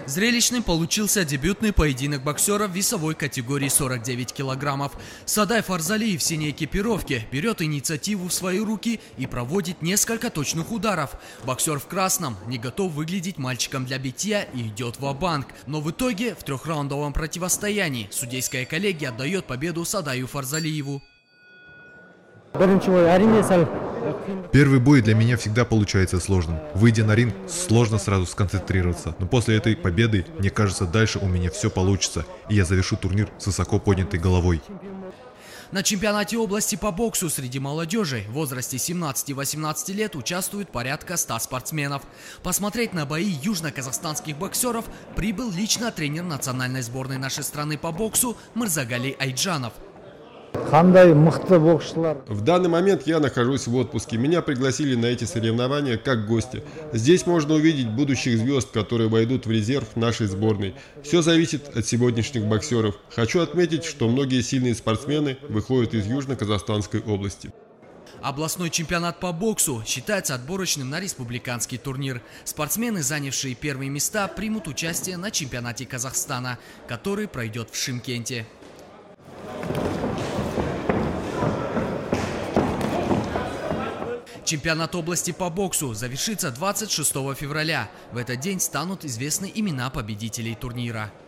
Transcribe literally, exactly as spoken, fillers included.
Зрелищным получился дебютный поединок боксеров в весовой категории сорок девять килограммов. Садай Фарзалиев в синей экипировке берет инициативу в свои руки и проводит несколько точных ударов. Боксер в красном не готов выглядеть мальчиком для битья и идет ва-банк. Но в итоге в трехраундовом противостоянии судейская коллегия отдает победу Садаю Фарзалиеву. Первый бой для меня всегда получается сложным. Выйдя на ринг, сложно сразу сконцентрироваться. Но после этой победы, мне кажется, дальше у меня все получится. И я завершу турнир с высоко поднятой головой. На чемпионате области по боксу среди молодежи в возрасте семнадцати-восемнадцати лет участвует порядка ста спортсменов. Посмотреть на бои южно-казахстанских боксеров прибыл лично тренер национальной сборной нашей страны по боксу Мырзагалий Айджанов. В данный момент я нахожусь в отпуске. Меня пригласили на эти соревнования как гостя. Здесь можно увидеть будущих звезд, которые войдут в резерв нашей сборной. Все зависит от сегодняшних боксеров. Хочу отметить, что многие сильные спортсмены выходят из Южно-Казахстанской области. Областной чемпионат по боксу считается отборочным на республиканский турнир. Спортсмены, занявшие первые места, примут участие на чемпионате Казахстана, который пройдет в Шымкенте. Чемпионат области по боксу завершится двадцать шестого февраля. В этот день станут известны имена победителей турнира.